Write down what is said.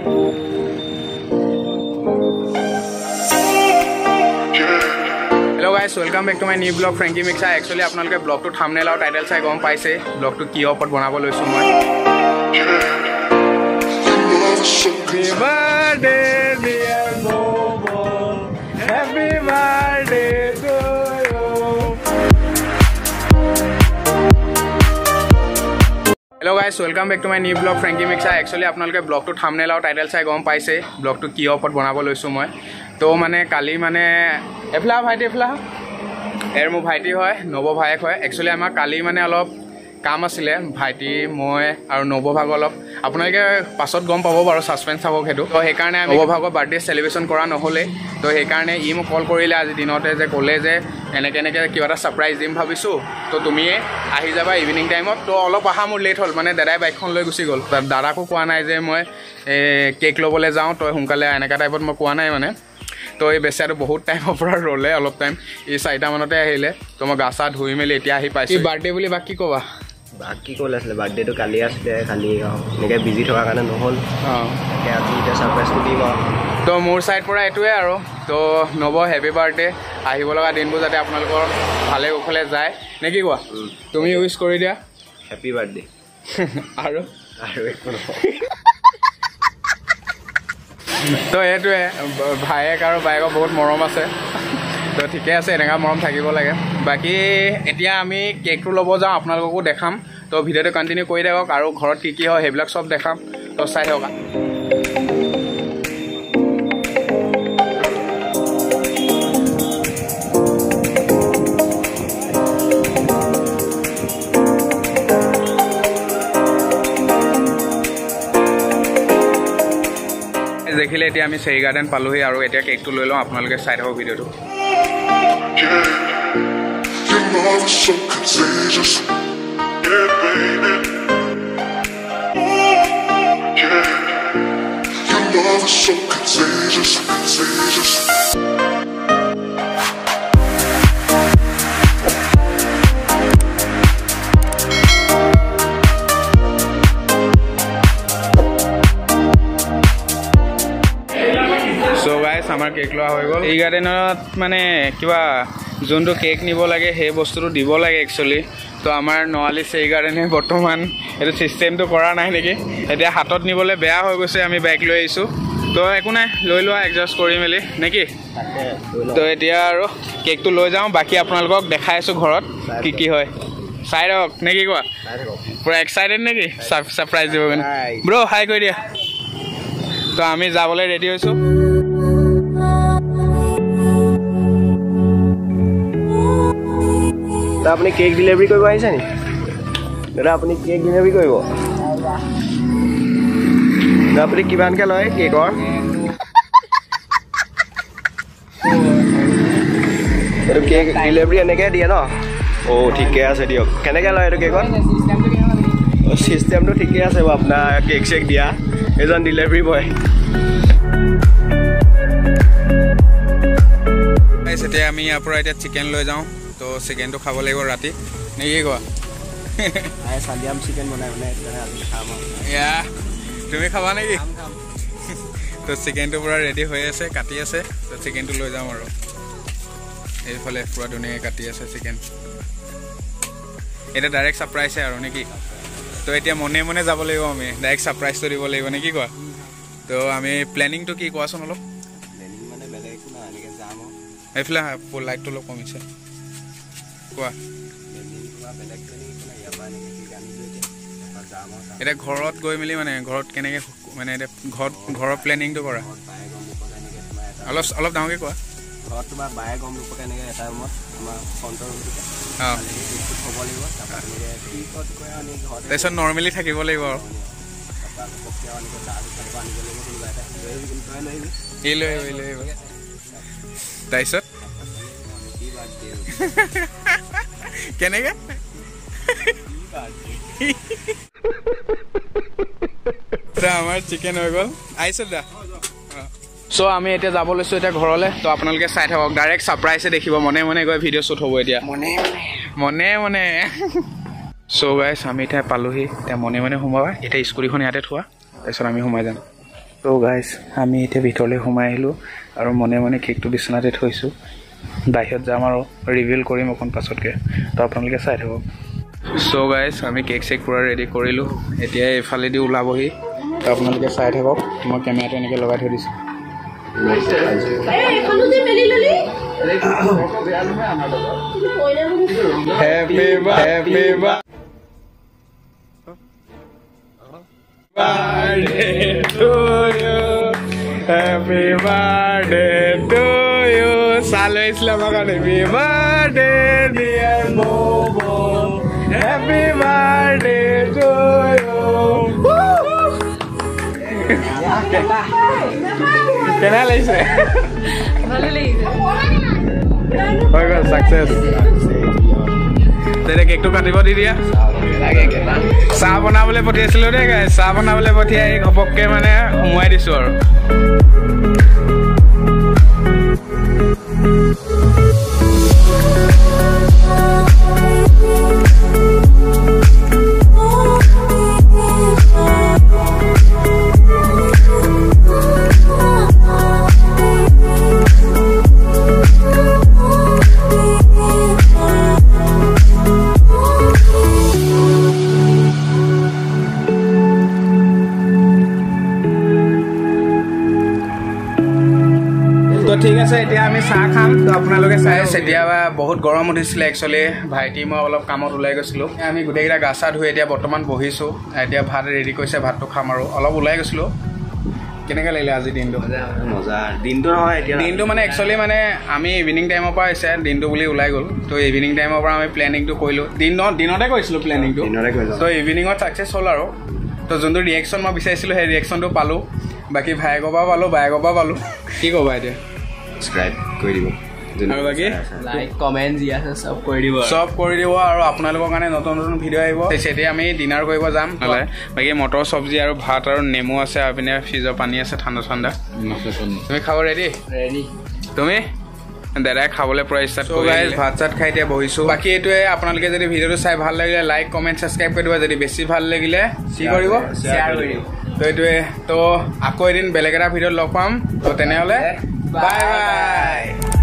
Hello guys, welcome back to my new vlog Frankie Mixa. Actually আপোনালোকে ব্লগটো thumbnail আৰু title চাই গম পাইছে ব্লগটো কি ওপৰত বনাব লৈছো মই Happy birthday dear Bobo Happy birthday to you Hello guys, welcome back to my new vlog Frankie Mixa. Actually আপোনালোকে ব্লগটো থাম্বনেল আৰু টাইটেল চাই গম পাইছে ব্লগটো কি ওপৰত বনাব লৈছো মই তো মানে কালি মানে এফলা ভাইটি এফলা এৰ মোৰ ভাইটি হয় নব ভাইক হয় একচুয়ালি আমাৰ কালি মানে অলপ কাম আছিলে ভাইটি মই আৰু নব ভাগ অলপ আপোনালোকে পাছত গম পাব বাৰু সাসপেন্স থাকক হেতু তো সেই কাৰণে আমি নব ভাগৰ বাৰ্থডে সেলিব্ৰেশন কৰা নহলে তো সেই কাৰণে ই মোক কল কৰিলে আজি দিনতে যে ক'লে যে এনেকে কিবা এটা সাৰপ্ৰাইজ দিম ভাবিছো তো তুমি আহি যাবা ইভিনিং টাইমত তো অলপ আহা মোৰ লেট হ'ল মানে দাদাই বাইকখন লৈ গুচি গ'ল দাদাকো কোৱা নাই যে মই কেক ল'বলৈ যাওঁ তো সোনকালে এনেকা টাইপত মই কোৱা নাই মানে তো এই বেচাটো বহুত টাইম অপৰা ৰলে অলপ টাইম এই 4টা মানতে আহিলে তো মই গাছা ধুই মেলি এতিয়া আহি পাইছো এই বাৰ্থডে বুলি বাকি ক'বা বাকি ক'ল আছিলে বাৰ্থডেটো কালি আছিলে খালি এনেকৈ বিজি থকাৰ কাৰণে নহ'ল তাকে আজি এতিয়া ছাৰপ্ৰাইজটো দিম আৰু তো মোৰ ছাইড পৰা এইটোৱে আৰু তো নব হেপী বাৰ্থডে আহিব লগা দিনবোৰ যাতে আপোনালোকৰ ভালে কুশলে যায় নে কি কোৱা তুমি উইচ কৰি দিয়া হেপী বাৰ্থডে আৰু একো নহয় তো এইটোৱে ভায়েক আৰু বাইকৰ বহুত মৰম আছে তো ঠিকে আছে এনেকুৱা মৰম থাকিব লাগে বাকী এতিয়া আমি কেকটো ল'ব যাওঁ আপোনালোককো দেখাম তো ভিডিঅ'টো কণ্টিনিউ কৰি থাকক আৰু ঘৰত কি হয় সেইবিলাক চব দেখাম তো চাই থাকা দেখিলে এতিয়া আমি চেৰি গাৰ্ডেন পালোহি আৰু এতিয়া কেকটো লৈ লওঁ আপোনালোকে চাই থাকক ভিডিঅ'টো আমাৰ কেক লোৱা হৈ গ'ল এই গাৰ্ডেনত মানে কিবা যোনটো কেক নিব লাগে সেই বস্তুটো দিব লাগে একচুৱেলি তো আমাৰ নৱালি চেৰি গাৰ্ডেনে বৰ্তমান এইটো চিষ্টেমটো কৰা নাই নেকি এতিয়া হাতত নিবলৈ বেয়া হৈ গৈছে আমি বাইক লৈ আহিছোঁ তো একো নাই লৈ লোৱা এডজাষ্ট কৰি মেলি নেকি তো এতিয়া আৰু কেকটো লৈ যাওঁ বাকী আপোনালোকক দেখাই আছোঁ ঘৰত কি হয় চাই ৰওক নে কি কোৱা পুৰা এক্সাইটেড নেকি ছাৰপ্ৰাইজ দিব কাৰণে ব্ৰ' হাই কৰি দিয়া তো আমি যাবলৈ ৰেডি হৈছোঁ আপুনি কেক ডেলিভাৰী কৰিব আহিছে নি দাদা আপুনি কেক ডেলিভাৰী কৰিব আপুনি কিমানকৈ লয় কেকৰ এইটো কেক ডেলিভাৰী এনেকৈ দিয়ে ন ঠিকে আছে দিয়ক কেনেকৈ লয় এইটো কেকৰ চিষ্টেমটো ঠিকে আছে বাৰু আপোনাৰ কেক চেক দিয়া এজন ডেলিভাৰী বয় এতিয়া আমি ইয়াৰ পৰা এতিয়া চিকেন লৈ যাওঁ তো চিকেনটো খাব লাগিব ৰাতি নে কি কোৱা চালিয়াম চিকেন বনাই খাম এয়া তুমি খাবা নেকি তো চিকেনটো পুৰা ৰেডি হৈ আছে কাটি আছে তো চিকেনটো লৈ যাম আৰু এইফালে পুৰা ধুনীয়াকৈ কাটি আছে চিকেন এটা ডাইৰেক্ট ছাৰপ্ৰাইজে আৰু নেকি তো এতিয়া মনে মনে যাব লাগিব আমি ডাইৰেক্ট ছাৰপ্ৰাইজটো দিব লাগিব নে কি কোৱা তো আমি প্লেনিংটো কি কোৱাচোন অলপ এইফালে লাইটটো অলপ কমিছে কোৱা এতিয়া ঘৰত গৈ মেলি মানে ঘৰত কেনেকৈ মানে এতিয়া ঘৰৰ প্লেনিংটো কৰা অলপ ডাঙৰকৈ কোৱা ঘৰত তোমাৰ বায়ে গম নোপোৱাকৈ এনেকৈ এটা ৰুমত তোমাৰ ফ্ৰণ্টৰ ৰুমটোতে থ'ব লাগিব তাৰপিছত নৰ্মেলি থাকিব লাগিব আৰু লৈ আহিব তাৰপিছত কেনেকৈ আমাৰ চিকেন হৈ গ'ল আহিছো দা সো আমি এতিয়া যাব লৈছো এতিয়া ঘৰলৈ তো আপোনালোকে চাই থাকক ডাইৰেক্ট সাৰপ্ৰাইজে দেখিব মনে মনে গৈ ভিডিঅ' শ্বুট হ'ব এতিয়া মনে মনে সো গাইস আমি এতিয়া পালোহি এতিয়া মনে মনে সোমাবা এতিয়া স্কুটিখন ইয়াতে থোৱা তাৰপিছত আমি সোমাই যাম তো গাইজ আমি এতিয়া ভিতৰলৈ সোমাই আহিলোঁ আৰু মনে মনে কেকটো বিচনাতে থৈছোঁ বাহিৰত যাম আৰু ৰিভিল কৰিম অকণ পাছতকৈ তো আপোনালোকে চাই থাকক চ' গাইজ আমি কেক চেক পূৰা ৰেডি কৰিলোঁ এতিয়া এইফালেদি ওলাবহি তো আপোনালোকে চাই থাকক মই কেমেৰাটো এনেকৈ লগাই থৈ দিছোঁ Happy birthday to you. Salo Islam akan happy birthday dear Bobo. Happy birthday to you. Kena lagi. Malu lagi. Bagus success. Jadi kek tu katiba di dia. চাহ বনাবলৈ পঠিয়াইছিলোঁ দেই গাইজ চাহ বনাবলৈ পঠিয়াই ঘপককৈ মানে সোমোৱাই দিছোঁ আৰু ঠিক আছে এতিয়া আমি চাহ খাম তো আপোনালোকে চাই এতিয়া বহুত গৰম উঠিছিলে একচুৱেলি ভাইটি মই অলপ কামত ওলাই গৈছিলোঁ আমি গোটেইকেইটা গা চা ধুই এতিয়া বৰ্তমান বহিছোঁ এতিয়া ভাত ৰেডি কৰিছে ভাতটো খাম আৰু অলপ ওলাই গৈছিলোঁ কেনেকৈ লাগিলে আজি দিনটো মজা দিনটো নহয় এতিয়া দিনটো মানে একচুৱেলি মানে আমি ইভিনিং টাইমৰ পৰা হৈছে দিনটো বুলি ওলাই গ'ল তো ইভিনিং টাইমৰ পৰা আমি প্লেনিংটো কৰিলোঁ দিনতে কৰিছিলোঁ প্লেনিংটো তো ইভিনিঙত ছাকচেছ হ'ল আৰু তো যোনটো ৰিয়েকশ্যন মই বিচাৰিছিলোঁ সেই ৰিয়েকশ্যনটো পালোঁ বাকী ভায়েকৰ পৰা পালোঁ বায়েকৰ পৰা পালোঁ কি ক'বা এতিয়া সাবস্ক্ৰাইব কৰি দিব আৰু বাকী লাইক কমেণ্ট যি আছে চব কৰি দিব আৰু আপোনালোকৰ কাৰণে নতুন নতুন ভিডিঅ' আহিব তেতিয়া আমি ডিনাৰ কৰিব যাম নহ'লে বাকী মটৰ চব্জি আৰু ভাত আৰু নেমু আছে আৰু পিনে ফ্ৰিজৰ পানী আছে ঠাণ্ডা ঠাণ্ডা তুমি খাব ৰেডি তুমি দাদাই খাবলৈ পূৰা ষ্টাৰ্ট কৰি গাইজ ভাত চাত খাই এতিয়া বহিছোঁ বাকী এইটোৱে আপোনালোকে যদি ভিডিঅ'টো চাই ভাল লাগিলে লাইক কমেণ্ট ছাবস্ক্ৰাইব কৰি দিব যদি বেছি ভাল লাগিলে কি কৰিব শ্বেয়াৰ কৰি দিব তো এইটোৱে তো আকৌ এদিন বেলেগ এটা ভিডিঅ'ত লগ পাম তো তেনেহ'লে বাই বাই